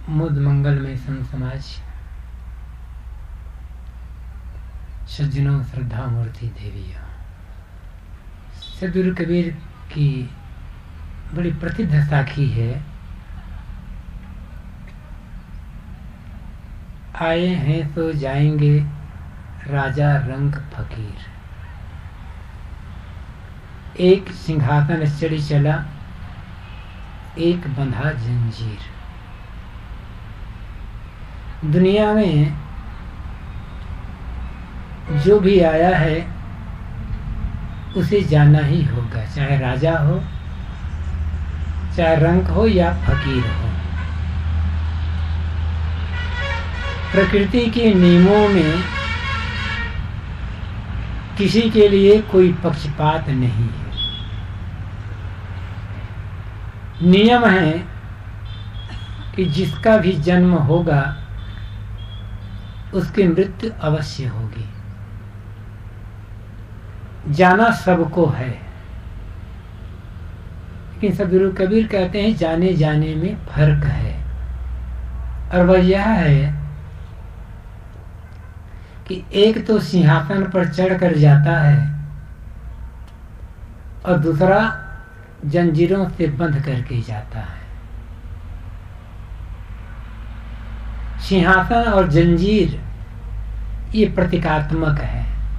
मुद मंगलमय संत समाज, सज्जनों, श्रद्धा मूर्ति देवियों, सद्गुरु कबीर की बड़ी प्रसिद्ध साखी है, आए हैं तो जाएंगे राजा रंग फकीर। एक सिंहासन चढ़ी चला, एक बंधा जंजीर। दुनिया में जो भी आया है उसे जाना ही होगा, चाहे राजा हो, चाहे रंग हो या फकीर हो। प्रकृति के नियमों में किसी के लिए कोई पक्षपात नहीं है। नियम है कि जिसका भी जन्म होगा उसकी मृत्यु अवश्य होगी। जाना सबको है, लेकिन सद्गुरु कबीर कहते हैं जाने जाने में फर्क है। और वह यह है कि एक तो सिंहासन पर चढ़कर जाता है और दूसरा जंजीरों से बंध करके जाता है। सिंहासन और जंजीर ये प्रतीकात्मक है।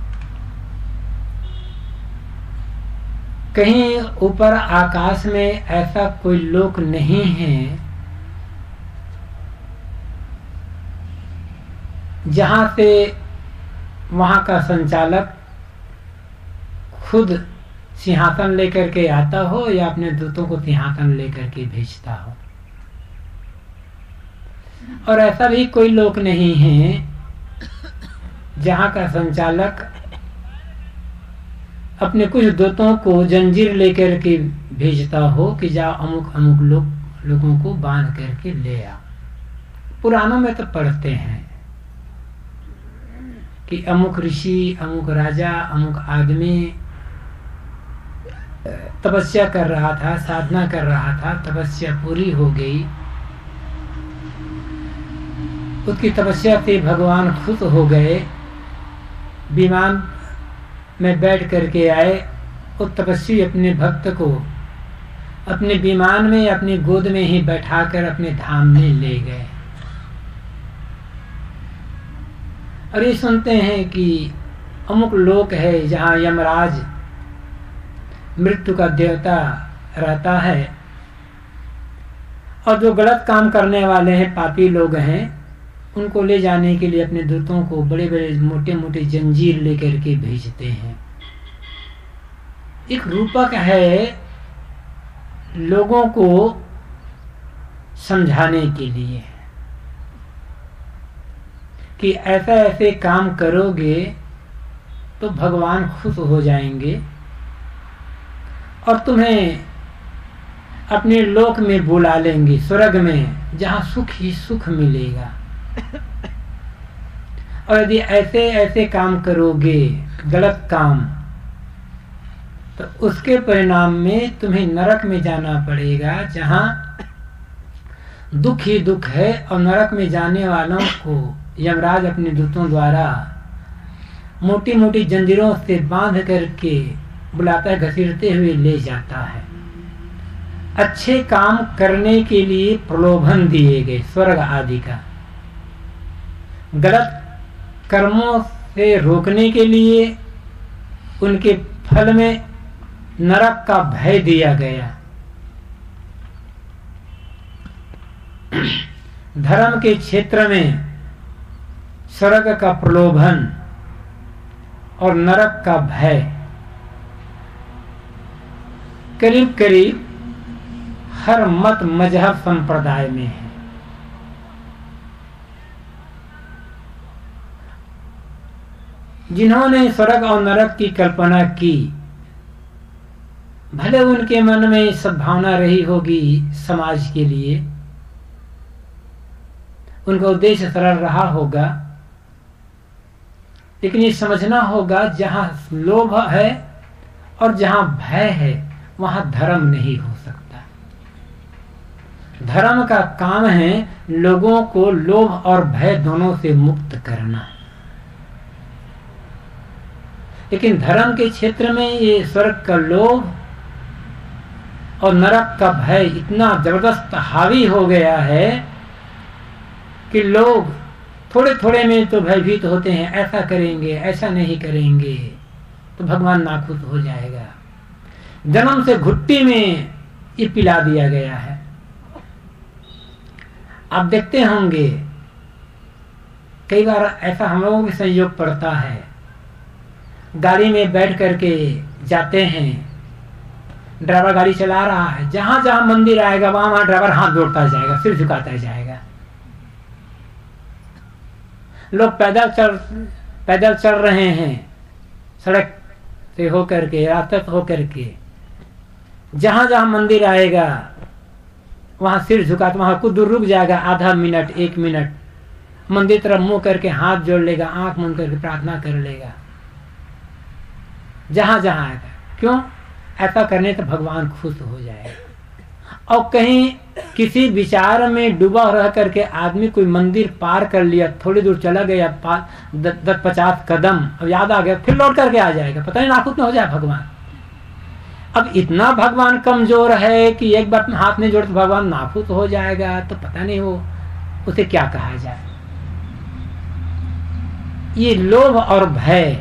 कहीं ऊपर आकाश में ऐसा कोई लोक नहीं है जहां से वहां का संचालक खुद सिंहासन लेकर के आता हो या अपने दूतों को सिंहासन लेकर के भेजता हो। और ऐसा भी कोई लोक नहीं है जहां का संचालक अपने कुछ दूतों को जंजीर लेकर के भेजता हो कि जा अमुक अमुक लोगों को बांध करके ले आ। पुराणों में तो पढ़ते हैं कि अमुक ऋषि, अमुक राजा, अमुक आदमी तपस्या कर रहा था, साधना कर रहा था, तपस्या पूरी हो गई, उसकी तपस्या से भगवान खुश हो गए, विमान में बैठ करके आए। उस तपस्वी अपने भक्त को अपने विमान में, अपनी गोद में ही बैठाकर अपने धाम में ले गए। और ये सुनते हैं कि अमुक लोक है जहाँ यमराज मृत्यु का देवता रहता है, और जो गलत काम करने वाले हैं, पापी लोग हैं, उनको ले जाने के लिए अपने दूतों को बड़े बड़े मोटे मोटे जंजीर लेकर के भेजते हैं। एक रूपक है लोगों को समझाने के लिए कि ऐसा ऐसे काम करोगे तो भगवान खुश हो जाएंगे और तुम्हें अपने लोक में बुला लेंगे, स्वर्ग में, जहां सुख ही सुख मिलेगा। और यदि ऐसे ऐसे काम करोगे, गलत काम, तो उसके परिणाम में तुम्हें नरक में जाना पड़ेगा, जहां दुख ही दुख है। और नरक में जाने वालों को यमराज अपने दूतों द्वारा मोटी मोटी जंजीरों से बांध करके बुलाता है, घसीटते हुए ले जाता है। अच्छे काम करने के लिए प्रलोभन दिए गए स्वर्ग आदि का, गलत कर्मों से रोकने के लिए उनके फल में नरक का भय दिया गया। धर्म के क्षेत्र में स्वर्ग का प्रलोभन और नरक का भय करीब करीब हर मत मजहब संप्रदाय में है। जिन्होंने स्वर्ग और नरक की कल्पना की, भले उनके मन में सद्भावना रही होगी समाज के लिए, उनका उद्देश्य सरल रहा होगा, लेकिन ये समझना होगा जहां लोभ है और जहां भय है वहां धर्म नहीं हो सकता। धर्म का काम है लोगों को लोभ और भय दोनों से मुक्त करना। लेकिन धर्म के क्षेत्र में ये स्वर्ग का लोभ और नरक का भय इतना जबरदस्त हावी हो गया है कि लोग थोड़े थोड़े में तो भयभीत होते हैं, ऐसा करेंगे ऐसा नहीं करेंगे तो भगवान नाखुश हो जाएगा। जन्म से घुट्टी में ये पिला दिया गया है। आप देखते होंगे कई बार ऐसा हम लोगों के संयोग पड़ता है, गाड़ी में बैठ करके जाते हैं, ड्राइवर गाड़ी चला रहा है, जहां जहां मंदिर आएगा वहां वहां ड्राइवर हाथ जोड़ता जाएगा, सिर झुकाता जाएगा। लोग पैदल चल रहे हैं सड़क से होकर के, रास्ते से होकर के, जहां जहां मंदिर आएगा वहां सिर झुकाता, वहां कुछ दूर रुक जाएगा, आधा मिनट 1 मिनट मंदिर तरफ मुंह करके हाथ जोड़ लेगा, आंख मुंह करके प्रार्थना कर लेगा, जहां जहां आएगा। क्यों? ऐसा करने से भगवान खुश हो जाएगा। और कहीं किसी विचार में डूबा रह करके आदमी कोई मंदिर पार कर लिया, थोड़ी दूर चला गया 10-50 कदम, अब याद आ गया, फिर लौट करके आ जाएगा, पता नहीं नाखुश में हो जाए भगवान। अब इतना भगवान कमजोर है कि एक बार हाथ नहीं जोड़े तो भगवान नाखुश हो जाएगा, तो पता नहीं वो उसे क्या कहा जाए। ये लोभ और भय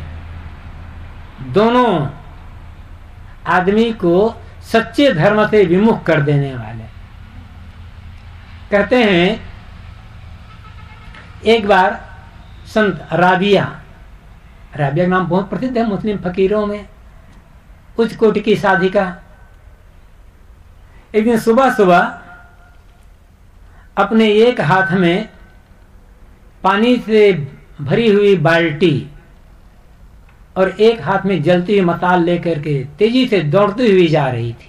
दोनों आदमी को सच्चे धर्म से विमुख कर देने वाले। कहते हैं एक बार संत राबिया का नाम बहुत प्रसिद्ध है मुस्लिम फकीरों में, उच्च कोटि की साधिका, एक दिन सुबह सुबह अपने एक हाथ में पानी से भरी हुई बाल्टी और एक हाथ में जलती हुई मसाल लेकर के तेजी से दौड़ती हुई जा रही थी।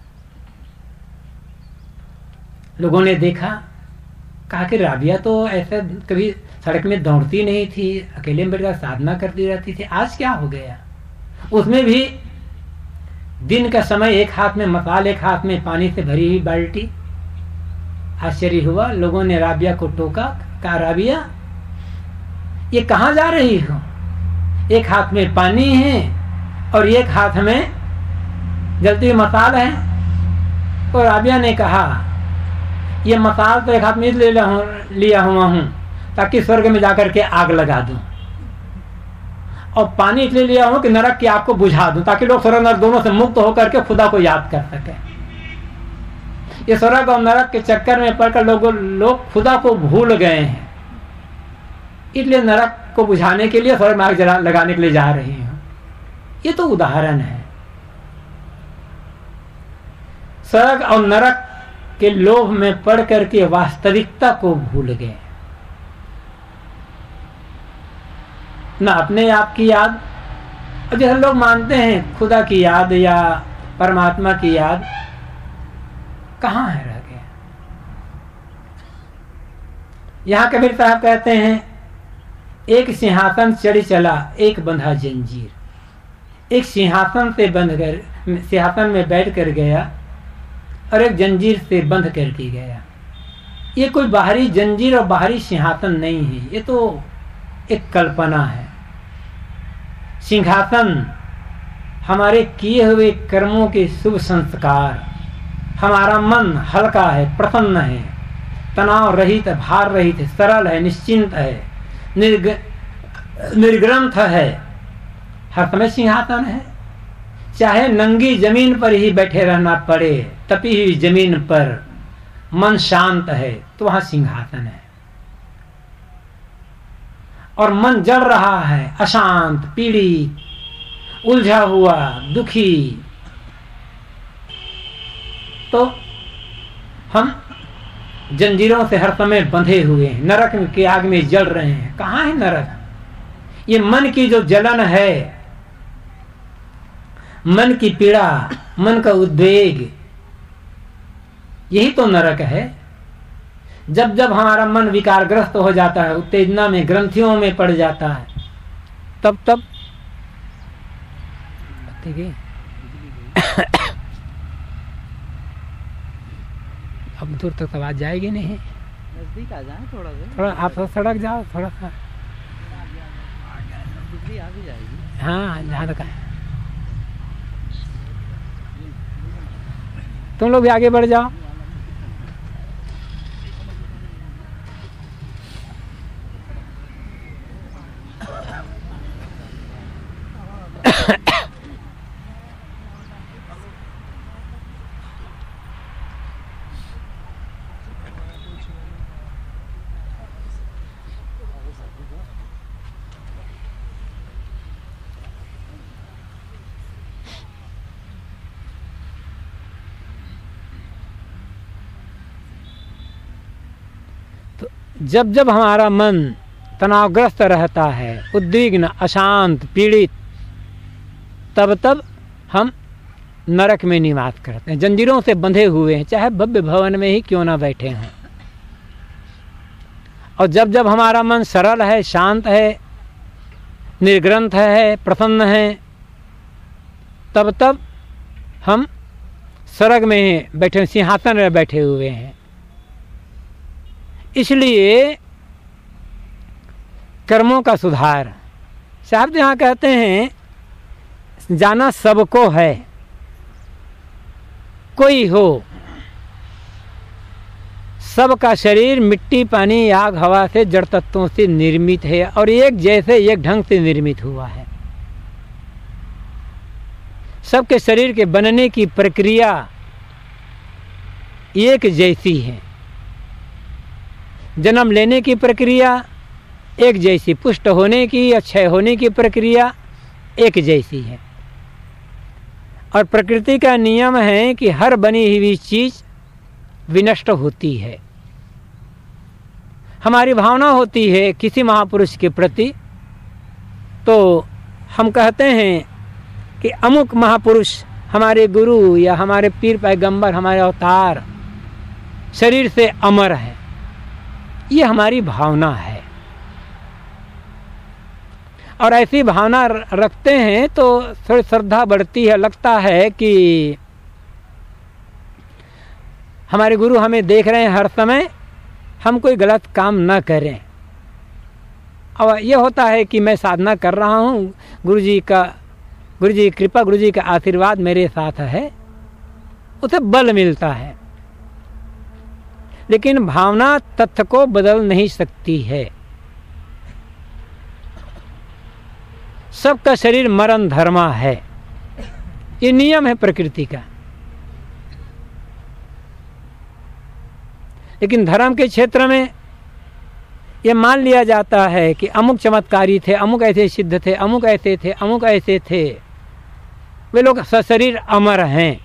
लोगों ने देखा, कहा कि राबिया तो ऐसा कभी सड़क में दौड़ती नहीं थी, अकेले में बैठकर साधना करती रहती थी, आज क्या हो गया? उसमें भी दिन का समय, एक हाथ में मसाल एक हाथ में पानी से भरी हुई बाल्टी। आश्चर्य हुआ, लोगों ने राबिया को टोका, कहा राबिया ये कहां जा रही हो? एक हाथ में पानी है और एक हाथ में जलती हुई मसाल है। तो राबिया ने कहा ये मसाल तो एक हाथ में लिया हुआ हूं ताकि स्वर्ग में जाकर के आग लगा दूं, और पानी इसलिए लिया हूं कि नरक की आग को बुझा दूं ताकि लोग स्वर्ग नरक दोनों से मुक्त होकर के खुदा को याद कर सके। ये स्वर्ग और नरक के चक्कर में पड़कर लोग खुदा को भूल गए हैं, इसलिए नरक को बुझाने के लिए स्वर्ग में आग लगाने के लिए जा रही हूं। ये तो उदाहरण है। स्वर्ग और नरक के लोभ में पड़ करके वास्तविकता को भूल गए, न अपने आप की याद। और जैसे लोग मानते हैं खुदा की याद या परमात्मा की याद, कहां है, रह गया। यहां कबीर साहब कहते हैं एक सिंहासन चढ़ी चला एक बंधा जंजीर। एक सिंहासन में बैठ कर गया और एक जंजीर से बंध करके गया। ये कोई बाहरी जंजीर और बाहरी सिंहासन नहीं है, ये तो एक कल्पना है। सिंहासन हमारे किए हुए कर्मों के शुभ संस्कार। हमारा मन हल्का है, प्रसन्न है, तनाव रहित, भार रहित है, सरल है, निश्चिंत है, निर्ग्रंथ है, हर समय सिंहासन है। चाहे नंगी जमीन पर ही बैठे रहना पड़े, तपी हुई जमीन पर मन शांत है तो वहां सिंहासन है। और मन जल रहा है, अशांत, पीड़ित, उलझा हुआ, दुखी, तो हम जंजीरों से हर समय बंधे हुए हैं, नरक की आग में जल रहे हैं। कहां है नरक? ये मन की जो जलन है, मन की पीड़ा, मन का उद्वेग, यही तो नरक है। जब जब हमारा मन विकारग्रस्त हो जाता है, उत्तेजना में, ग्रंथियों में पड़ जाता है, तब अब दूर तक आवाज जाएगी नहीं, नजदीक आ जाए थोड़ा सा, थोड़ा आप सड़क जाओ थोड़ा सा, बिजली आ भी जाएगी। हाँ जहाँ तक तुम लोग भी आगे बढ़ जाओ। जब जब हमारा मन तनावग्रस्त रहता है, उद्विग्न, अशांत, पीड़ित, तब तब हम नरक में निवास करते हैं, जंजीरों से बंधे हुए हैं, चाहे भव्य भवन में ही क्यों ना बैठे हों। और जब जब हमारा मन सरल है, शांत है, निर्ग्रंथ है, प्रसन्न है, तब तब हम स्वर्ग में बैठे, सिंहासन में बैठे हुए हैं। इसलिए कर्मों का सुधार, साहब यहाँ कहते हैं जाना सबको है, कोई हो, सबका शरीर मिट्टी, पानी, आग, हवा से, जड़ तत्वों से निर्मित है और एक जैसे एक ढंग से निर्मित हुआ है। सबके शरीर के बनने की प्रक्रिया एक जैसी है, जन्म लेने की प्रक्रिया एक जैसी, पुष्ट होने की या क्षय होने की प्रक्रिया एक जैसी है। और प्रकृति का नियम है कि हर बनी हुई चीज विनष्ट होती है। हमारी भावना होती है किसी महापुरुष के प्रति, तो हम कहते हैं कि अमुक महापुरुष हमारे गुरु या हमारे पीर पैगंबर, हमारे अवतार शरीर से अमर है, ये हमारी भावना है। और ऐसी भावना रखते हैं तो थोड़ी श्रद्धा बढ़ती है, लगता है कि हमारे गुरु हमें देख रहे हैं हर समय, हम कोई गलत काम न करें। और यह होता है कि मैं साधना कर रहा हूँ, गुरु जी की कृपा, गुरु जी का आशीर्वाद मेरे साथ है, उसे बल मिलता है। लेकिन भावना तथ्य को बदल नहीं सकती है। सबका शरीर मरण धर्मा है, ये नियम है प्रकृति का। लेकिन धर्म के क्षेत्र में ये मान लिया जाता है कि अमुक चमत्कारी थे, अमुक ऐसे सिद्ध थे, अमुक ऐसे थे, अमुक ऐसे थे, वे लोग सशरीर अमर हैं।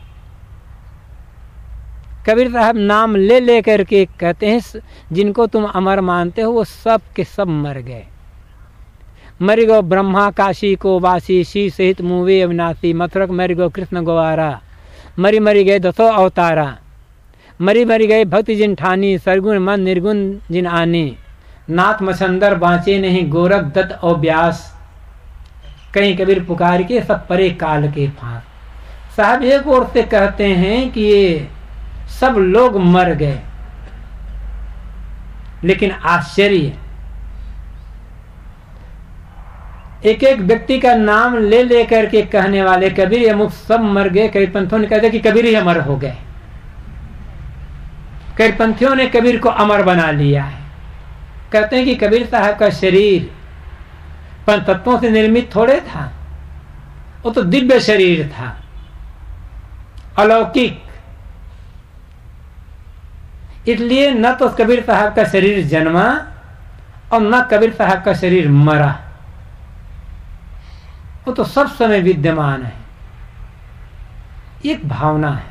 कबीर साहब नाम ले ले करके कहते हैं जिनको तुम अमर मानते हो वो सब के सब मर गए। मर गो ब्रह्मा काशी को वासी, शी सहित मुवे अविनाशी, मथुरक मर गो कृष्ण गोवारा, मरी मरी गए दसों अवतारा, मरी मरी गए भक्ति जिन ठानी, सरगुण मन निर्गुण जिन आने, नाथ मछंदर बाँचे नहीं, गोरख दत्त और व्यास, कहीं कबीर पुकार के सब परे काल के फांस। साहब एक ओर से कहते हैं कि ये सब लोग मर गए, लेकिन आश्चर्य, एक एक व्यक्ति का नाम ले लेकर के कहने वाले कबीर अमुक सब मर गए। कई पंथियों ने कहते कि कबीर ही अमर हो गए, कई पंथियों ने कबीर को अमर बना लिया है। कहते हैं कि कबीर साहब का शरीर पंच तत्वों से निर्मित थोड़े था, वो तो दिव्य शरीर था, अलौकिक। इसलिए न तो कबीर साहब का शरीर जन्मा और न कबीर साहब का शरीर मरा, वो तो सब समय विद्यमान है। एक भावना है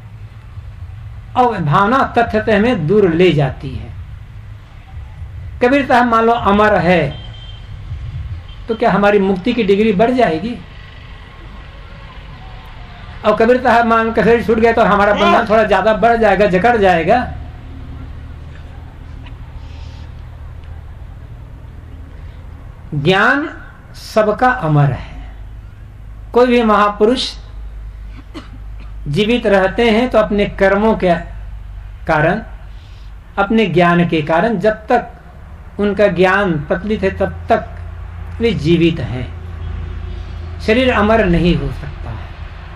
और भावना तथ्य से हमें दूर ले जाती है। कबीर साहब मान लो अमर है तो क्या हमारी मुक्ति की डिग्री बढ़ जाएगी? और कबीर साहब मान का शरीर छूट गया तो हमारा बंधन थोड़ा ज्यादा बढ़ जाएगा, जकड़ जाएगा। ज्ञान सबका अमर है। कोई भी महापुरुष जीवित रहते हैं तो अपने कर्मों के कारण, अपने ज्ञान के कारण। जब तक उनका ज्ञान प्रचलित है तब तक वे जीवित हैं। शरीर अमर नहीं हो सकता है।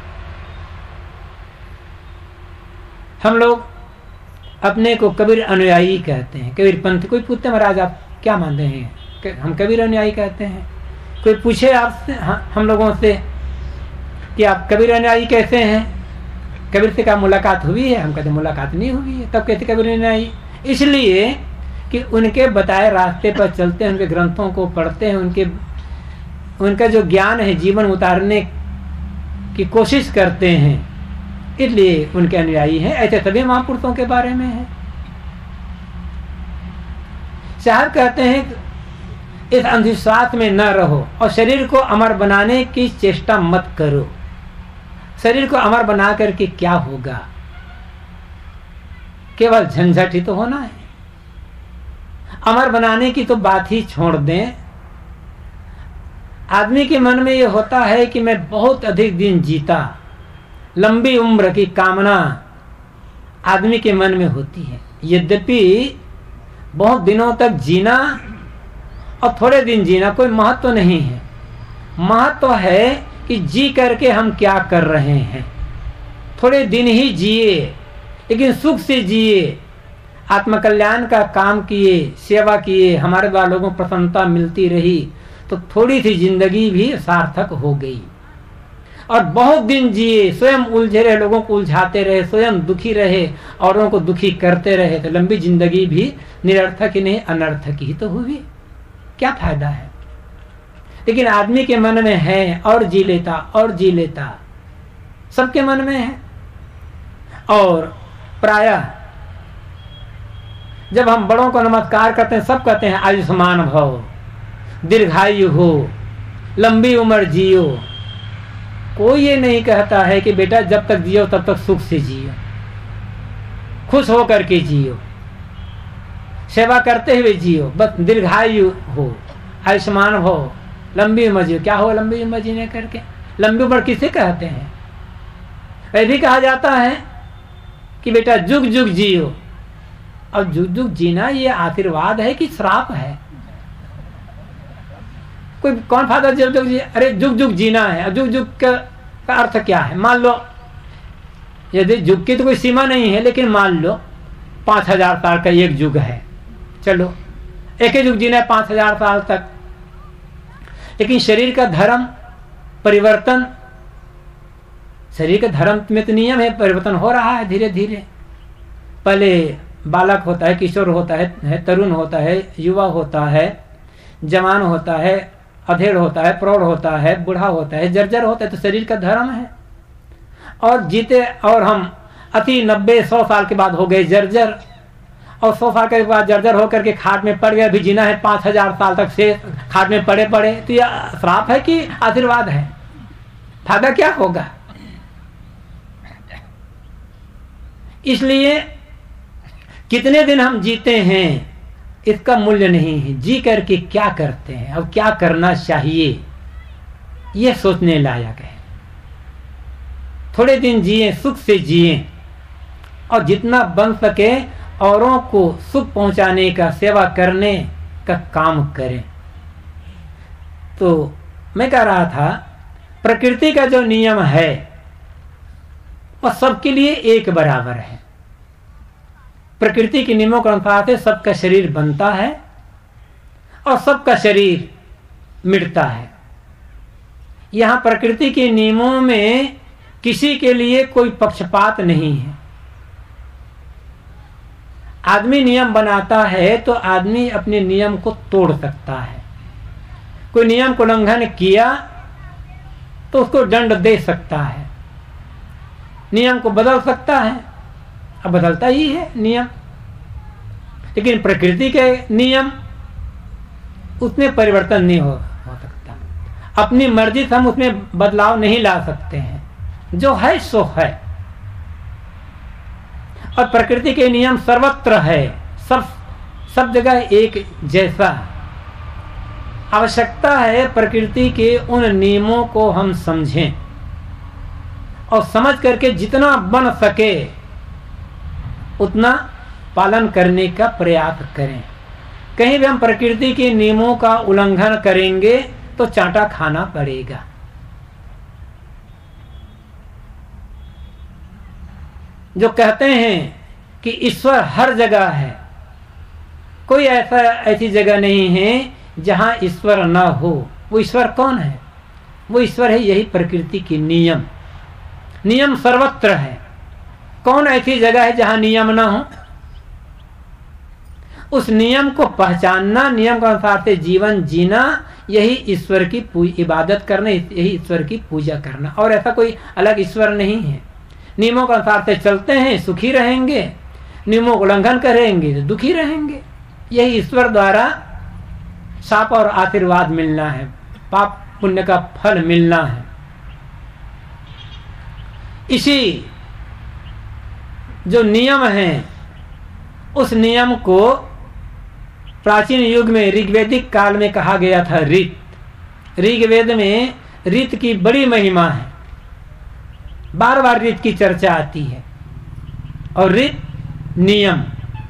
हम लोग अपने को कबीर अनुयायी कहते हैं, कबीर पंथ। कोई पूछते महाराज आप क्या मानते हैं, हम कबीर अनुयायी कहते हैं। कोई पूछे आपसे, हम लोगों से कि आप कबीर अनुयायी कैसे हैं, कबीर से क्या मुलाकात हुई है, हम कहते मुलाकात नहीं हुई है। तब कहते कबीर अनुयायी, इसलिए कि उनके बताए रास्ते पर चलते हैं, उनके ग्रंथों को पढ़ते हैं, उनका जो ज्ञान है जीवन उतारने की कोशिश करते हैं, इसलिए उनके अनुयायी हैं। ऐसे सभी महापुरुषों के बारे में है। साहब कहते हैं इस अंधविश्वास में न रहो और शरीर को अमर बनाने की चेष्टा मत करो। शरीर को अमर बना करके क्या होगा, केवल झंझट ही तो होना है। अमर बनाने की तो बात ही छोड़ दें। आदमी के मन में ये होता है कि मैं बहुत अधिक दिन जीता, लंबी उम्र की कामना आदमी के मन में होती है। यद्यपि बहुत दिनों तक जीना और थोड़े दिन जीना कोई महत्व नहीं है। महत्व है कि जी करके हम क्या कर रहे हैं। थोड़े दिन ही जिए लेकिन सुख से जिए, आत्मकल्याण का काम किए, सेवा किए, हमारे द्वारा लोगों को प्रसन्नता मिलती रही तो थोड़ी सी जिंदगी भी सार्थक हो गई। और बहुत दिन जिए, स्वयं उलझे रहे, लोगों को उलझाते रहे, स्वयं दुखी रहे, औरों को दुखी करते रहे, तो लंबी जिंदगी भी निरर्थक ही नहीं अनर्थक ही तो हुई। क्या फायदा है। लेकिन आदमी के मन में है और जी लेता और जी लेता, सबके मन में है। और प्रायः जब हम बड़ों को नमस्कार करते हैं, सब कहते हैं आयुष्मान भव, दीर्घायु हो, लंबी उम्र जियो। कोई ये नहीं कहता है कि बेटा जब तक जियो तब तक सुख से जियो, खुश हो करके जियो, सेवा करते हुए जियो, बस दीर्घायु हो, आयुष्मान हो, लंबी उम्र जियो। क्या हो लंबी उम्र जीने करके? लंबी उम्र किसे कहते हैं? वह भी कहा जाता है कि बेटा जुग जुग जियो। अब जुग जुग जीना ये आशीर्वाद है कि श्राप है? कोई कौन फायदा जुग जुग जी? अरे जुग जुग जीना है। अब जुग जुग का अर्थ क्या है? मान लो यदि जुग की तो कोई सीमा नहीं है, लेकिन मान लो 5000 साल का एक युग है, चलो एक ही युग जीना है 5000 साल तक। लेकिन शरीर का धर्म परिवर्तन, शरीर का धर्म में तो नियम है, परिवर्तन हो रहा है धीरे धीरे। पहले बालक होता है, किशोर होता है, तरुण होता है, युवा होता है, जवान होता है, अधेड़ होता है, प्रौढ़ होता है, बूढ़ा होता है, जर्जर होता है। तो शरीर का धर्म है। और जीते और हम अति 90-100 साल के बाद हो गए जर्जर, और 100 साल के बाद जर्जर होकर के खाट में पड़ गए। अभी जीना है 5000 साल तक से खाट में पड़े पड़े। तो यह श्राप है कि आशीर्वाद है? फायदा क्या होगा? इसलिए कितने दिन हम जीते हैं इसका मूल्य नहीं है, जी करके क्या करते हैं, अब क्या करना चाहिए, यह सोचने लायक है। थोड़े दिन जिए, सुख से जिए, और जितना बन सके औरों को सुख पहुंचाने का, सेवा करने का काम करें। तो मैं कह रहा था प्रकृति का जो नियम है वह सबके लिए एक बराबर है। प्रकृति के नियमों के अनुसार से सबका शरीर बनता है और सबका शरीर मिटता है। यहां प्रकृति के नियमों में किसी के लिए कोई पक्षपात नहीं है। आदमी नियम बनाता है तो आदमी अपने नियम को तोड़ सकता है। कोई नियम को उल्लंघन किया तो उसको दंड दे सकता है, नियम को बदल सकता है, अब बदलता ही है नियम। लेकिन प्रकृति के नियम उसमें परिवर्तन नहीं हो सकता। अपनी मर्जी से हम उसमें बदलाव नहीं ला सकते हैं, जो है सो है। और प्रकृति के नियम सर्वत्र है, सब जगह एक जैसा। आवश्यकता है प्रकृति के उन नियमों को हम समझें और समझ करके जितना बन सके उतना पालन करने का प्रयास करें। कहीं भी हम प्रकृति के नियमों का उल्लंघन करेंगे तो चांटा खाना पड़ेगा। जो कहते हैं कि ईश्वर हर जगह है, कोई ऐसी जगह नहीं है जहां ईश्वर न हो। वो ईश्वर कौन है? वो ईश्वर है यही प्रकृति की नियम। नियम सर्वत्र है। कौन ऐसी जगह है जहां नियम ना हो? उस नियम को पहचानना, नियम के अनुसार से जीवन जीना, यही ईश्वर की इबादत करना, यही ईश्वर की पूजा करना। और ऐसा कोई अलग ईश्वर नहीं है। नियमों के अनुसार से चलते हैं सुखी रहेंगे, नियमों को उल्लंघन करेंगे तो दुखी रहेंगे। यही ईश्वर द्वारा शाप और आशीर्वाद मिलना है, पाप पुण्य का फल मिलना है। इसी जो नियम है उस नियम को प्राचीन युग में ऋग्वैदिक काल में कहा गया था रीत। ऋग्वेद में रीत की बड़ी महिमा है, बार बार रीत की चर्चा आती है। और रीत नियम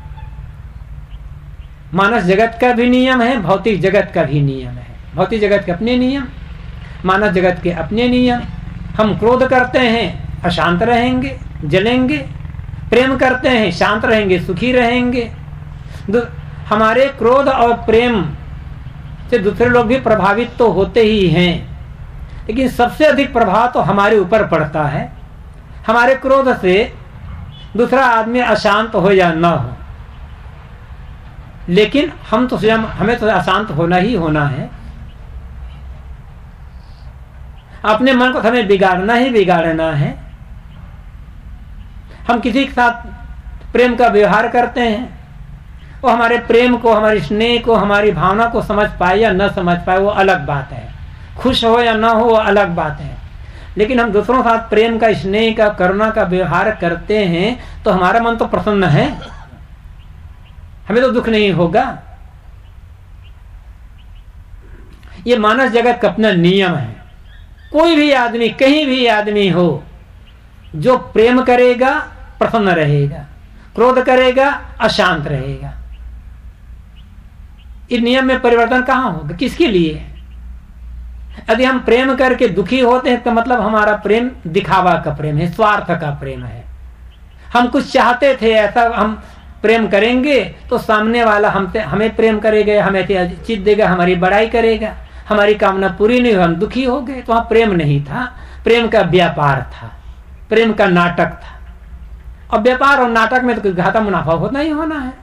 मानस जगत का भी नियम है, भौतिक जगत का भी नियम है। भौतिक जगत के अपने नियम, मानस जगत के अपने नियम। हम क्रोध करते हैं अशांत रहेंगे, जलेंगे। प्रेम करते हैं शांत रहेंगे, सुखी रहेंगे। हमारे क्रोध और प्रेम से दूसरे लोग भी प्रभावित तो होते ही हैं, लेकिन सबसे अधिक प्रभाव तो हमारे ऊपर पड़ता है। हमारे क्रोध से दूसरा आदमी अशांत हो या न हो, लेकिन हम तो स्वयं, हमें तो अशांत होना ही होना है। अपने मन को हमें बिगाड़ना ही बिगाड़ना है। हम किसी के साथ प्रेम का व्यवहार करते हैं, वो हमारे प्रेम को, हमारे स्नेह को, हमारी भावना को समझ पाए या न समझ पाए वो अलग बात है। खुश हो या न हो वो अलग बात है। लेकिन हम दूसरों के साथ प्रेम का, स्नेह का, करुणा का व्यवहार करते हैं तो हमारा मन तो प्रसन्न है, हमें तो दुख नहीं होगा। ये मानस जगत का अपना नियम है। कोई भी आदमी, कहीं भी आदमी हो, जो प्रेम करेगा प्रसन्न रहेगा, क्रोध करेगा अशांत रहेगा। इस नियम में परिवर्तन कहां होगा? किसके लिए? यदि हम प्रेम करके दुखी होते हैं तो मतलब हमारा प्रेम दिखावा का प्रेम है, स्वार्थ का प्रेम है। हम कुछ चाहते थे, ऐसा हम प्रेम करेंगे तो सामने वाला हमसे, हमें प्रेम करेगा, हमें चीज देगा, हमारी बड़ाई करेगा, हमारी कामना पूरी नहीं हुई, हम दुखी हो गए। तो वहां प्रेम नहीं था, प्रेम का व्यापार था, प्रेम का नाटक था। और व्यापार और नाटक में तो घाटा मुनाफा होना ही होना है।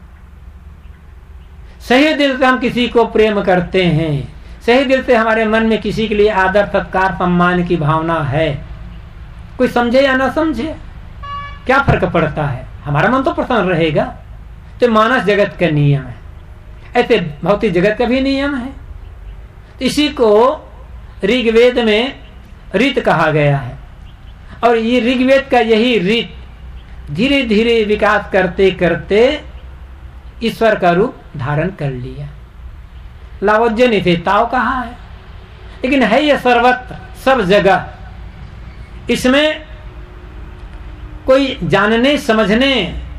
सही दिल से हम किसी को प्रेम करते हैं, सही दिल से हमारे मन में किसी के लिए आदर, सत्कार, सम्मान की भावना है, कोई समझे या ना समझे क्या फर्क पड़ता है, हमारा मन तो प्रसन्न रहेगा। तो मानस जगत का नियम है, ऐसे भौतिक जगत का भी नियम है। तो इसी को ऋग्वेद में रीत कहा गया है। और ये ऋग्वेद का यही रीत धीरे धीरे विकास करते करते ईश्वर का रूप धारण कर लिया। लावोज्य ने थे ताव कहा है, लेकिन है ये सर्वत्र, सब जगह। इसमें कोई जानने समझने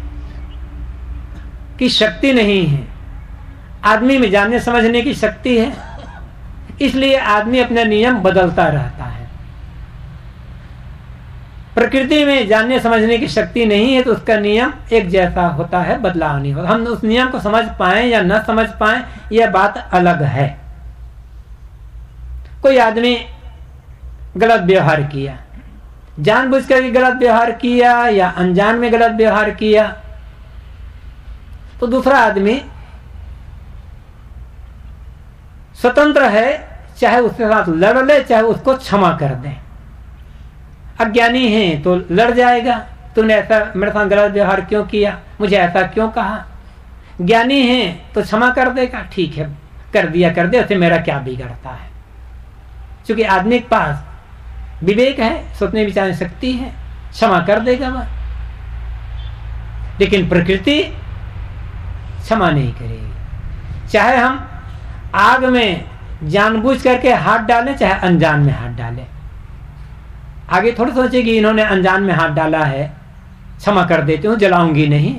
की शक्ति नहीं है, आदमी में जानने समझने की शक्ति है। इसलिए आदमी अपना नियम बदलता रहता है। प्रकृति में जानने समझने की शक्ति नहीं है तो उसका नियम एक जैसा होता है, बदलाव नहीं होता। हम उस नियम को समझ पाए या न समझ पाए यह बात अलग है। कोई आदमी गलत व्यवहार किया, जानबूझकर गलत व्यवहार किया या अनजान में गलत व्यवहार किया, तो दूसरा आदमी स्वतंत्र है, चाहे उसके साथ लड़ ले, चाहे उसको क्षमा कर दे। अज्ञानी है तो लड़ जाएगा, तूने ऐसा मेरे साथ गलत व्यवहार क्यों किया, मुझे ऐसा क्यों कहा। ज्ञानी है तो क्षमा कर देगा, ठीक है कर दिया, कर दे, उससे मेरा क्या बिगड़ता है। क्योंकि आदमी के पास विवेक है, सोचने विचारने शक्ति है, क्षमा कर देगा वह। लेकिन प्रकृति क्षमा नहीं करेगी। चाहे हम आग में जानबूझ करके हाथ डालें, चाहे अनजान में हाथ डालें, आगे थोड़ी सोचेगी इन्होंने अनजान में हाथ डाला है, क्षमा कर देती हूँ, जलाऊंगी नहीं।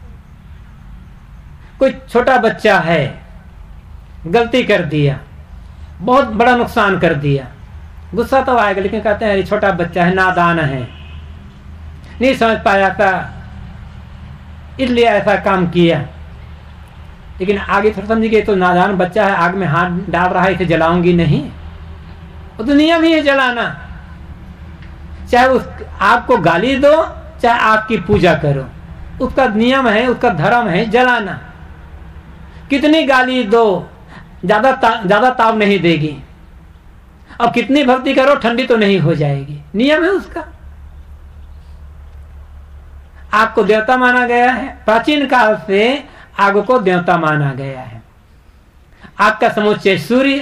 कोई छोटा बच्चा है, गलती कर दिया, बहुत बड़ा नुकसान कर दिया, गुस्सा तो आएगा, लेकिन कहते हैं अरे छोटा बच्चा है, नादान है, नहीं समझ पाया था इसलिए ऐसा काम किया। लेकिन आगे थोड़ा समझिए, तो नादान बच्चा है, आग में हाथ डाल रहा है, इसे जलाऊंगी नहीं। वो तो नियम ही है जलाना, चाहे उस आग को गाली दो, चाहे आग की पूजा करो, उसका नियम है, उसका धर्म है जलाना। कितनी गाली दो, ज्यादा ताव नहीं देगी, अब कितनी भक्ति करो ठंडी तो नहीं हो जाएगी, नियम है उसका। आग को देवता माना गया है, प्राचीन काल से आग को देवता माना गया है। आग का समुच्चय सूर्य,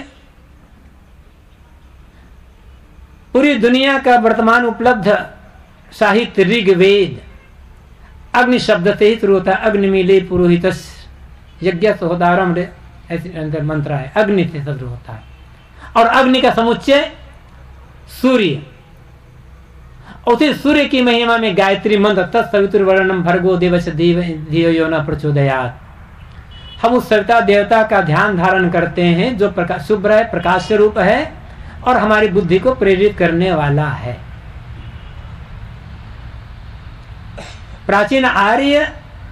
पूरी दुनिया का वर्तमान उपलब्ध साहित्य ऋग्वेद अग्नि शब्द से ही शुरू होता है। अग्निमीले पुरोहित यज्ञ सहोदारम, ऐसे मंत्र है, अग्नि से शुरू होता है। और अग्नि का समुच्चय सूर्य, उसी सूर्य की महिमा में गायत्री मंत्र तत्सवितुर्वरेण्यं भर्गो देवस्य धियो यो न प्रचोदयात्। हम उस सविता देवता का ध्यान धारण करते हैं जो शुभ्र है, प्रकाश रूप है और हमारी बुद्धि को प्रेरित करने वाला है। प्राचीन आर्य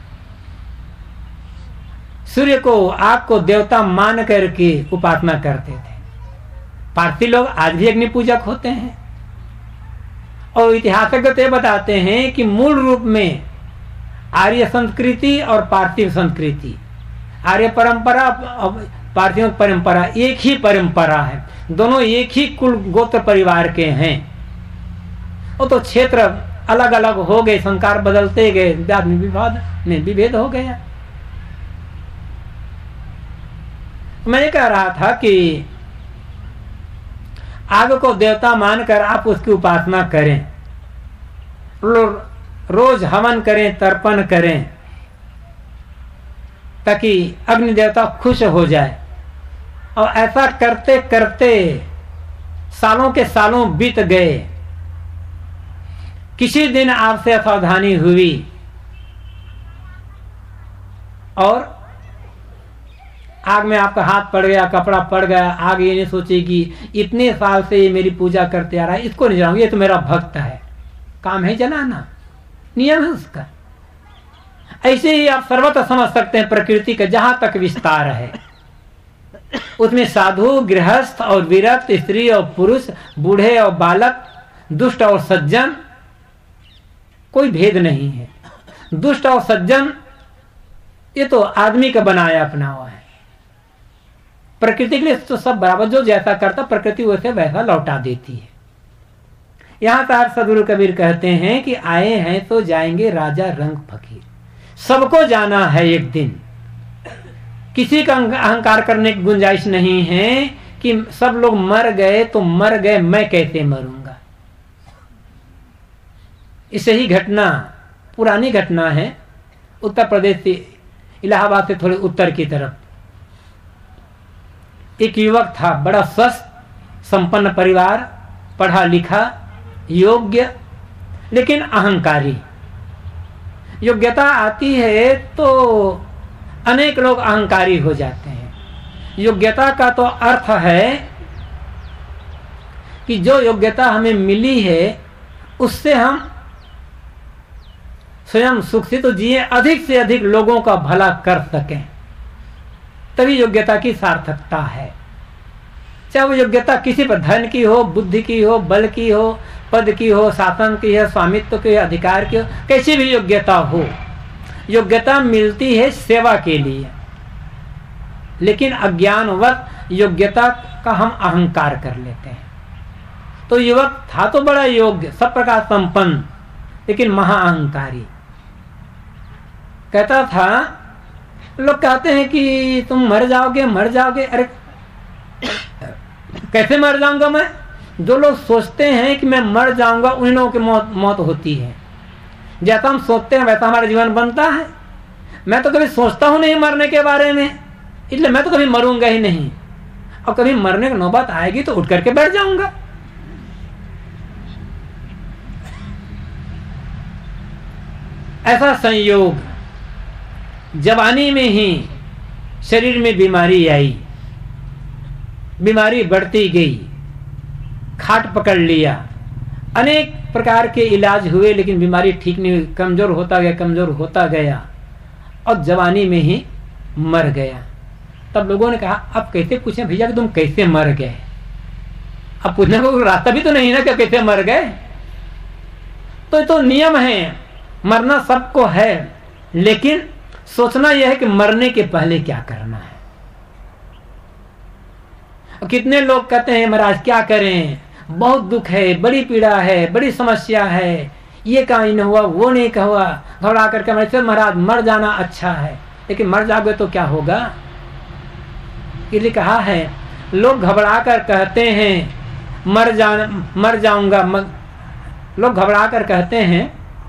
सूर्य को, आग को देवता मान करके उपासना करते थे। पारसी लोग आज भी अग्नि पूजक होते हैं और इतिहासज्ञ तो बताते हैं कि मूल रूप में आर्य संस्कृति और पार्थिव संस्कृति, आर्य परंपरा पार्थिव परंपरा एक ही परंपरा है, दोनों एक ही कुल गोत्र परिवार के हैं। वो तो क्षेत्र अलग अलग हो गए, संस्कार बदलते गए, विवाद में विभेद हो गया। मैं ये कह रहा था कि आग को देवता मानकर आप उसकी उपासना करें, रोज हवन करें, तर्पण करें, ताकि अग्नि देवता खुश हो जाए। और ऐसा करते करते सालों के सालों बीत गए। किसी दिन आपसे असावधानी हुई और आग में आपका हाथ पड़ गया, कपड़ा पड़ गया, आग ये नहीं सोचेगी इतने साल से ये मेरी पूजा करते आ रहा है, इसको नहीं जलाऊंगी, ये तो मेरा भक्त है, काम है जलाना, नियम है उसका। ऐसे ही आप सर्वत्र समझ सकते हैं प्रकृति का जहां तक विस्तार है, उसमें साधु, गृहस्थ और विरक्त, स्त्री और पुरुष, बूढ़े और बालक, दुष्ट और सज्जन, कोई भेद नहीं है। दुष्ट और सज्जन ये तो आदमी का बनाया अपना हुआ है, प्रकृति के लिए तो सब बराबर, जो जैसा करता प्रकृति वैसे वैसा लौटा देती है। यहां तार सदगुरु कबीर कहते हैं कि आए हैं तो जाएंगे राजा रंग फकीर, सबको जाना है एक दिन। किसी का अहंकार करने की गुंजाइश नहीं है कि सब लोग मर गए तो मर गए, मैं कैसे मरूंगा। इसे ही घटना, पुरानी घटना है, उत्तर प्रदेश से, इलाहाबाद से थोड़े उत्तर की तरफ एक युवक था, बड़ा स्वस्थ संपन्न परिवार, पढ़ा लिखा, योग्य, लेकिन अहंकारी। योग्यता आती है तो अनेक लोग अहंकारी हो जाते हैं। योग्यता का तो अर्थ है कि जो योग्यता हमें मिली है उससे हम स्वयं सुख से तो जिए, अधिक से अधिक लोगों का भला कर सकें, तभी योग्यता की सार्थकता है। चाहे वो योग्यता किसी पर धन की हो, बुद्धि की हो, बल की हो, पद की हो, शासन की हो, स्वामित्व की हो, अधिकार की हो, कैसी भी योग्यता हो, योग्यता मिलती है सेवा के लिए। लेकिन अज्ञानवश योग्यता का हम अहंकार कर लेते हैं। तो युवक था तो बड़ा योग्य, सब प्रकार संपन्न, लेकिन महाअहंकारी। कहता था, लोग कहते हैं कि तुम मर जाओगे मर जाओगे। अरे कैसे मर जाऊंगा मैं? जो लोग सोचते हैं कि मैं मर जाऊंगा उन लोगों की मौत होती है। जैसा हम सोचते हैं वैसा हमारा जीवन बनता है। मैं तो कभी सोचता हूं नहीं मरने के बारे में, इसलिए मैं तो कभी मरूंगा ही नहीं, और कभी मरने की नौबत आएगी तो उठ करके बैठ जाऊंगा। ऐसा संयोग, जवानी में ही शरीर में बीमारी आई, बीमारी बढ़ती गई, खाट पकड़ लिया, अनेक प्रकार के इलाज हुए लेकिन बीमारी ठीक नहीं हुई, कमजोर होता गया, कमजोर होता गया और जवानी में ही मर गया। तब लोगों ने कहा अब कैसे पूछें भैया कि तुम कैसे मर गए? अब पूछने को रास्ता भी तो नहीं ना कि कैसे मर गए। तो नियम है, मरना सबको है, लेकिन सोचना यह है कि मरने के पहले क्या करना है। कितने लोग कहते हैं महाराज क्या करें, बहुत दुख है, बड़ी पीड़ा है, बड़ी समस्या है, ये काम नहीं हुआ, वो नहीं हुआ, घबरा करके महाराज मर जाना अच्छा है। लेकिन मर जाओगे तो क्या होगा? इसलिए कहा है, लोग घबरा कर कहते हैं मर जाऊंगा, लोग घबरा कर कहते हैं,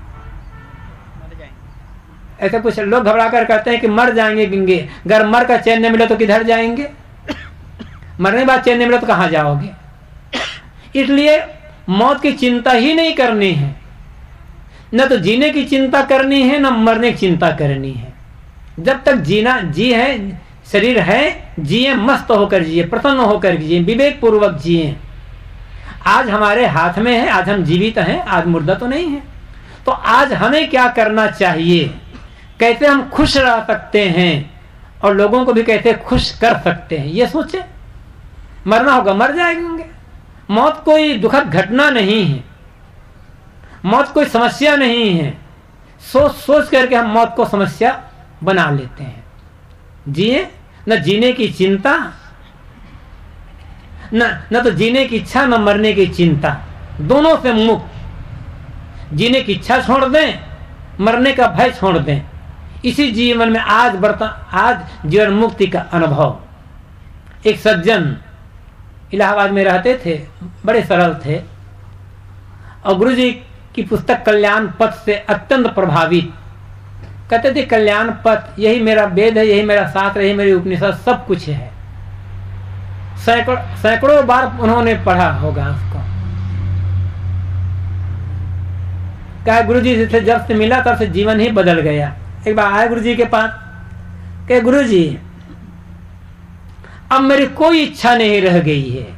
ऐसा कुछ लोग घबरा कर कहते हैं कि मर जाएंगे गिंगे, अगर मर का चैन नहीं मिला तो किधर जाएंगे? मरने के बाद चैन नहीं मिला तो कहाँ जाओगे? इसलिए मौत की चिंता ही नहीं करनी है, न तो जीने की चिंता करनी है, न मरने की चिंता करनी है। जब तक जीना जी है, शरीर है, जिए, मस्त होकर जिए, प्रसन्न होकर जिए, विवेक पूर्वक जिए। आज हमारे हाथ में है, आज हम जीवित हैं, आज मुर्दा तो नहीं है। तो आज हमें क्या करना चाहिए, कैसे हम खुश रह सकते हैं और लोगों को भी कैसे खुश कर सकते हैं, ये सोचे। मरना होगा मर जाएंगे, मौत कोई दुखद घटना नहीं है, मौत कोई समस्या नहीं है। सोच सोच करके हम मौत को समस्या बना लेते हैं। जिए, न जीने की चिंता, न तो जीने की इच्छा, न मरने की चिंता, दोनों से मुक्त। जीने की इच्छा छोड़ दें, मरने का भय छोड़ दें। इसी जीवन में आज जीवन मुक्ति का अनुभव। एक सज्जन इलाहाबाद में रहते थे, बड़े सरल थे और गुरु जी की पुस्तक कल्याण पथ से अत्यंत प्रभावित। कहते थे कल्याण पथ यही मेरा वेद है, यही मेरा शास्त्र, यही मेरी उपनिषद, सब कुछ है। सैकड़ों बार उन्होंने पढ़ा होगा उसको। कहा गुरु जी से जब से मिला तब से जीवन ही बदल गया। एक बार आए गुरु जी के पास, कहे गुरु जी अब मेरी कोई इच्छा नहीं रह गई है,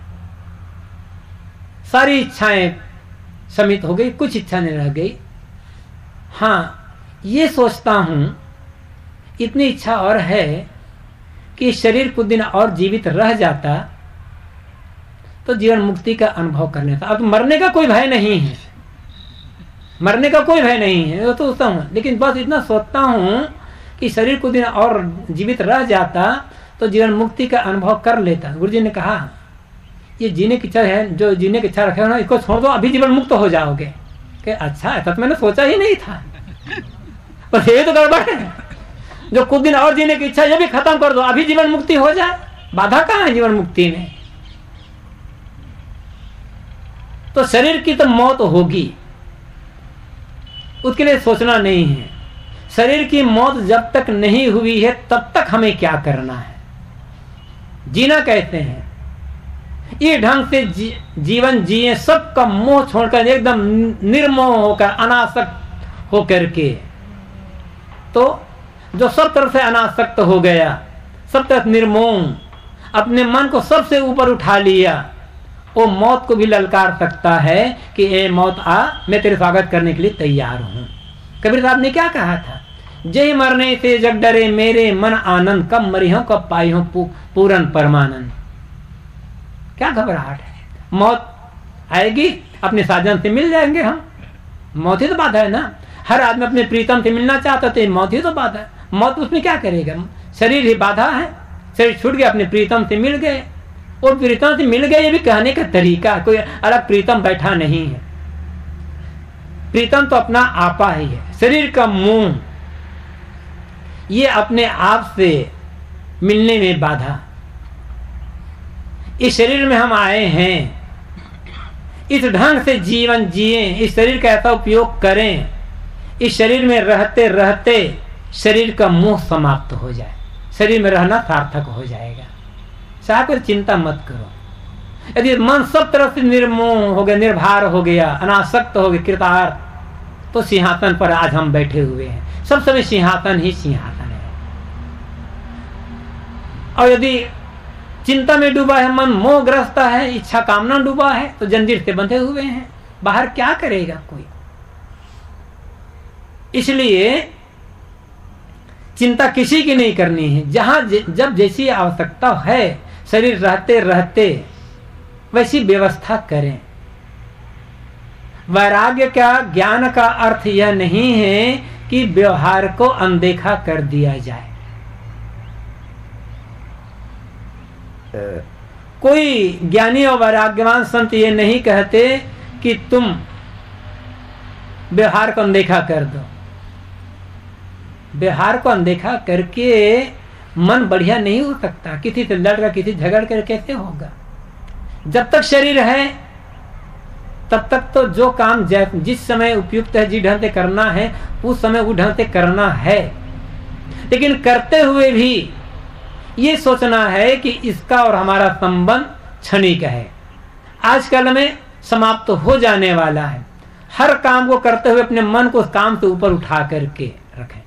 सारी इच्छाएं समित हो गई, कुछ इच्छा नहीं रह गई। हाँ ये सोचता हूं, इतनी इच्छा और है कि शरीर कुछ दिन और जीवित रह जाता तो जीवन मुक्ति का अनुभव कर लेता। अब मरने का कोई भय नहीं है, मरने का कोई भय नहीं है, वो तो सोचता हूं, लेकिन बस इतना सोचता हूं कि शरीर कुछ दिन और जीवित रह जाता तो जीवन मुक्ति का अनुभव कर लेता। गुरुजी ने कहा ये जीने की इच्छा है, जो जीने की इच्छा रखे हो ना, इसको छोड़ दो, अभी जीवन मुक्त हो जाओगे। कि अच्छा ऐसा तो मैंने सोचा ही नहीं था, पर ये तो गड़बड़ है। जो कुछ दिन और जीने की इच्छा ये भी खत्म कर दो, अभी जीवन मुक्ति हो जाए। बाधा कहाँ है जीवन मुक्ति में? तो शरीर की तो मौत होगी, उसके लिए सोचना नहीं है। शरीर की मौत जब तक नहीं हुई है तब तक हमें क्या करना है? जीना कहते हैं, ये ढंग से जीवन जिए, सबका मोह छोड़कर एकदम निर्मोह होकर, अनासक्त होकर के। तो जो सब तरफ से अनासक्त हो गया, सब तरफ निर्मोह, अपने मन को सबसे ऊपर उठा लिया, वो मौत को भी ललकार सकता है कि ए मौत आ, मैं तेरे स्वागत करने के लिए तैयार हूं। कबीर साहब ने क्या कहा था? जय मरने से जग डरे मेरे मन आनंद, कब मरी हो कब पाई हो पूरन परमानंद। क्या घबराहट है? मौत आएगी, अपने साजन से मिल जाएंगे हम। मौत ही तो बात है ना, हर आदमी अपने प्रीतम से मिलना चाहता तो मौत ही तो बात है। मौत उसमें क्या करेगा? शरीर ही बाधा है, शरीर छूट गया, अपने प्रीतम से मिल गए। और प्रीतम से मिल गए ये भी कहने का तरीका, कोई अलग प्रीतम बैठा नहीं है। प्रीतम तो अपना आपा ही है। शरीर का मोह ये अपने आप से मिलने में बाधा। इस शरीर में हम आए हैं, इस ढंग से जीवन जिए, इस शरीर का ऐसा उपयोग करें, इस शरीर में रहते रहते शरीर का मोह समाप्त हो जाए, शरीर में रहना सार्थक हो जाएगा। साथ चिंता मत करो। यदि मन सब तरफ से निर्मोह हो गया, निर्भर हो गया, अनासक्त हो गया, कृतार्थ, तो सिंहासन पर आज हम बैठे हुए हैं। सब समय सिंहासन ही सिंहासन है। और यदि चिंता में डूबा है मन, मोहग्रस्त है, इच्छा कामना डूबा है, तो जंजीर से बंधे हुए हैं, बाहर क्या करेगा कोई। इसलिए चिंता किसी की नहीं करनी है। जहां जब जैसी आवश्यकता है, शरीर रहते रहते वैसी व्यवस्था करें। वैराग्य का, ज्ञान का अर्थ यह नहीं है कि व्यवहार को अनदेखा कर दिया जाए। कोई ज्ञानी और वैराग्यवान संत ये नहीं कहते कि तुम व्यवहार को अनदेखा कर दो। व्यवहार को अनदेखा करके मन बढ़िया नहीं हो सकता। किसी से लड़कर, किसी झगड़ कर कैसे होगा। जब तक शरीर है तब तक तो जो काम जिस समय उपयुक्त है, जिस ढंग से करना है, उस समय उस ढंग से करना है। लेकिन करते हुए भी ये सोचना है कि इसका और हमारा संबंध क्षणिक है, आजकल में समाप्त हो जाने वाला है। हर काम को करते हुए अपने मन को उस काम से ऊपर उठा करके रखें।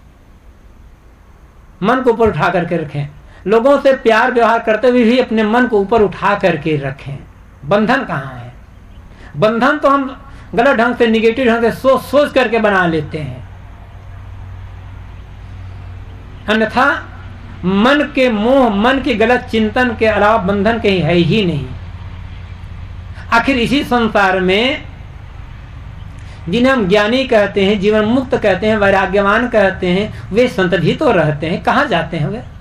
मन को ऊपर उठा करके रखें। लोगों से प्यार व्यवहार करते हुए भी अपने मन को ऊपर उठा करके रखें। बंधन कहाँ है? बंधन तो हम गलत ढंग से, निगेटिव ढंग से सोच करके बना लेते हैं। अन्यथा मन के मोह, मन के गलत चिंतन के अलावा बंधन कहीं है ही नहीं। आखिर इसी संसार में जिन्हें हम ज्ञानी कहते हैं, जीवन मुक्त कहते हैं, वैराग्यवान कहते हैं, वे संत भी तो रहते हैं। कहाँ जाते हैं वे?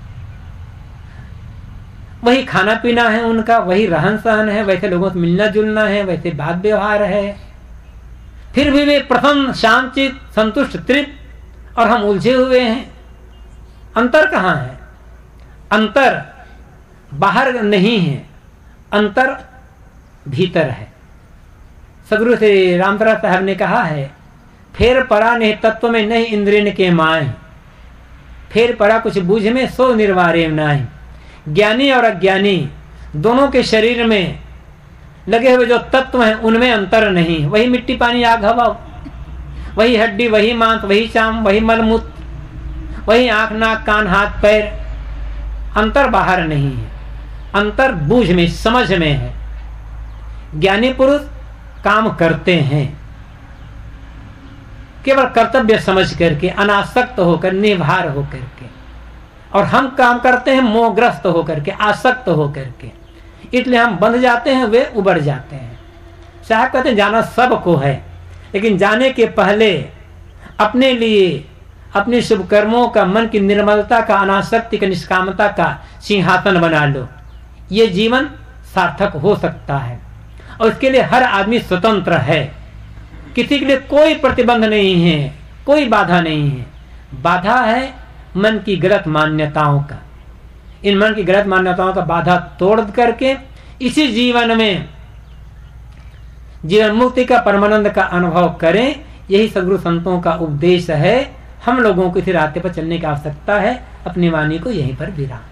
वही खाना पीना है उनका, वही रहन सहन है, वैसे लोगों से मिलना जुलना है, वैसे बात व्यवहार है। फिर भी वे प्रसन्न, शांतचित, संतुष्ट, तृप्त, और हम उलझे हुए हैं। अंतर कहाँ है? अंतर बाहर नहीं है, अंतर भीतर है। सदगुरु श्री रामतरा साहब ने कहा है, फेर पड़ा नहीं तत्व में नहीं इंद्रियन के माए, फेर पड़ा कुछ बूझ में सो निर्वारे नाही। ज्ञानी और अज्ञानी दोनों के शरीर में लगे हुए जो तत्व हैं उनमें अंतर नहीं। वही मिट्टी पानी आग हवा, वही हड्डी, वही मांस, वही चाम, वही मलमूत्र, वही आंख नाक कान हाथ पैर। अंतर बाहर नहीं है, अंतर बूझ में, समझ में है। ज्ञानी पुरुष काम करते हैं केवल कर्तव्य समझ करके, अनासक्त होकर, निर्भर होकर के, और हम काम करते हैं मोहग्रस्त होकर के, आसक्त होकर के। इसलिए हम बंध जाते हैं, वे उबर जाते हैं। साहब कहते हैं जाना सबको है, लेकिन जाने के पहले अपने लिए, अपने शुभ कर्मों का, मन की निर्मलता का, अनासक्ति का, निष्कामता का सिंहासन बना लो। ये जीवन सार्थक हो सकता है, और इसके लिए हर आदमी स्वतंत्र है। किसी के लिए कोई प्रतिबंध नहीं है, कोई बाधा नहीं है। बाधा है मन की गलत मान्यताओं का। इन मन की गलत मान्यताओं का बाधा तोड़ करके इसी जीवन में जीवन मुक्ति का, परमानंद का अनुभव करें। यही सद्गुरु संतों का उपदेश है। हम लोगों को इसी रास्ते पर चलने की आवश्यकता है। अपनी वाणी को यहीं पर विराम।